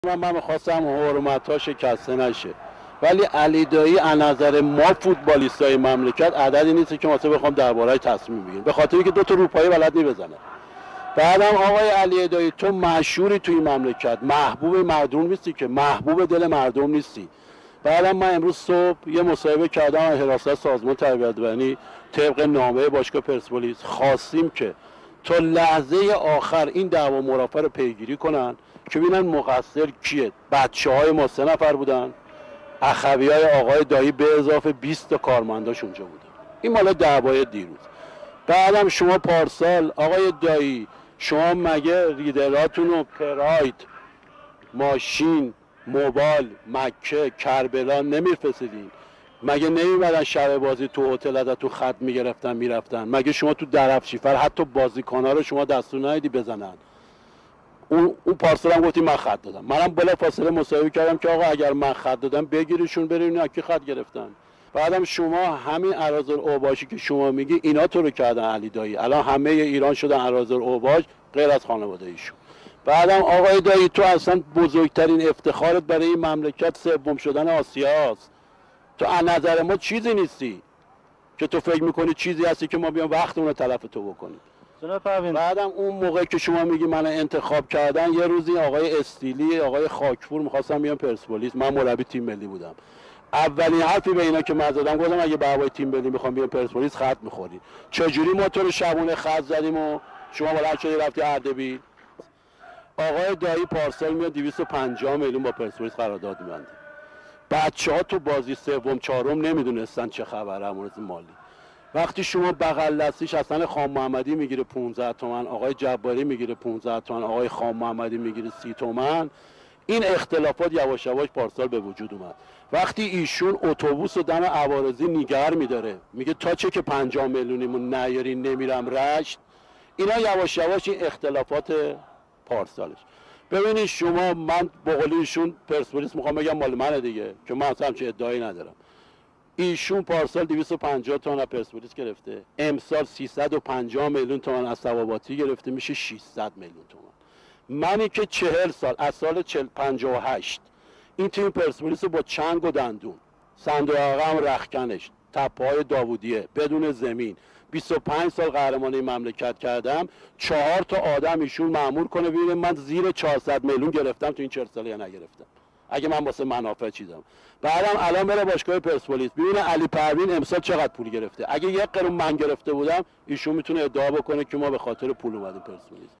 من میخواستم حرمت‌ها شکسته نشه، ولی علی دایی از نظر ما فوتبالیستای مملکت عددی نیست که مثلا بخوام درباره‌اش تصمیم بگیریم، به خاطر اینکه دو تا روپایی بلد بزنه. بعدم آقای علی دایی تو مشهوری توی این مملکت، محبوب مردم نیستی که، محبوب دل مردم نیستی. بعدم من امروز صبح یه مصاحبه کردم از حراست سازمان تربیت بدنی طبق نامه باشگاه پرسپولیس، خواستیم که تا لحظه آخر این دعوا مرافعه رو پیگیری کنن که ببینن مقصر کیه. بچه‌های ما 3 نفر بودن، اخویای آقای دایی به اضافه 20 تا کارمنداش اونجا بودن. این مال دعوای دیروز. بعدم شما پارسال آقای دایی شما مگه ریدراتون رو پراید، ماشین، موبایل، مکه، کربلا نمیرفسیدین؟ مگه نمیبرن شب بازی تو هتل ازتون خط میگرفتن میرفتن؟ مگه شما تو درفشیفر حتی بازیکن‌ها رو شما دستور ندیدی بزنن؟ اون پارسال هم گفتی من خط دادم. منم بلا فاصله مصاحبه کردم که آقا اگر من خط دادم بگیریشون برین اکی خط گرفتن. بعدم شما همین اراذالاوباشی که شما میگی اینا تو رو کردن علی دایی، الان همه ایران شدن اراذالاوباش غیر از خانواده ایشون. بعدم آقای دایی تو اصلا بزرگترین افتخارت برای این مملکت سوم شدن آسیاست. تو از نظر ما چیزی نیستی که تو فکر میکنی چیزی هستی که ما بیام وقتمون رو تلف تو بکنیم. بعدم اون موقع که شما میگی من انتخاب کردن، یه روزی آقای استیلی، آقای خاکپور میخواستم بیان پرسپولیس، من مربی تیم ملی بودم. اولین حرفی به اینا که من زدم گفتم اگه به هوای تیم ملی میخوام بیان پرسپولیس خط میخوری. چجوری ما تو رو شبونه خط زدیم و شما بلند شدی رفتی اردبیل؟ آقای دایی پارسال میاد 250 میلیون با پرسپولیس قرارداد می‌بنده. بچه‌ها تو بازی سوم چهارم نمیدونستن چه خبره امروز مالی. وقتی شما بغل دستیش حسن خان محمدی میگیره 15 تومن، آقای جباری میگیره 15 تومن، آقای خان محمدی میگیره 30 تومن، این اختلافات یواش یواش پارسال به وجود اومد. وقتی ایشون اتوبوس و دم عوارضی نیگر میداره میگه تا چه که 50 میلیونیمون نیارین نمیرم رشت، اینا یواش یواش این اختلافات پارسالش. ببینید شما، من به قول ایشون پرسپولیس میخوام بگم مال منه دیگه، که من اصلا همچین ادعایی ندارم. ایشون پارسال 250 تومن از پرسپولیس گرفته، امسال 350 میلیون تومن از ثواباتی گرفته، میشه 600 میلیون تومن. منی که 40 سال از سال 58 این تیم پرسپولیس با چنگ و دندون، صندوق عقب رختکنش، تپه‌های داوودیه، بدون زمین 25 سال قهرمانی مملکت کردم. 4 تا آدم ایشون مأمور کنه ببینه من زیر 400 میلیون گرفتم تو این 40 سال یا نگرفتم، اگه من واسه منافع چیزم. بعدم الان بره باشگاه پرسپولیس ببینه علی پروین امسال چقدر پول گرفته. اگه 1 قرون من گرفته بودم ایشون میتونه ادعا بکنه که ما به خاطر پول اومدیم پرسپولیس.